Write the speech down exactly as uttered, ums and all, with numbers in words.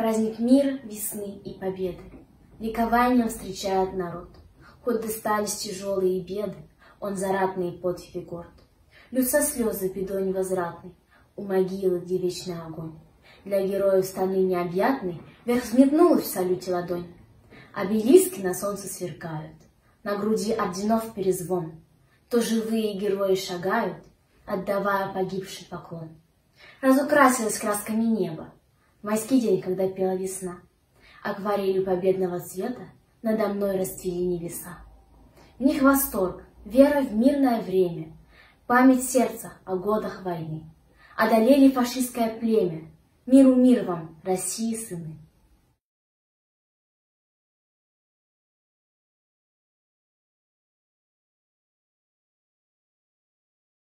Праздник мира, весны и победы ликованием встречает народ. Хоть достались тяжелые беды, он за ратные подвиги горд. Льются слезы бедой невозвратной у могилы, где вечный огонь. Для героев страны необъятной вверх взметнулась в салюте ладонь. Обелиски на солнце сверкают, на груди орденов перезвон. То живые герои шагают, отдавая погибший поклон. Разукрасилось красками небо в майский день, когда пела весна. Акварелью победного цвета надо мной расцвели небеса. В них восторг, вера в мирное время, память сердца о годах войны. Одолели фашистское племя, миру мир вам, России сыны.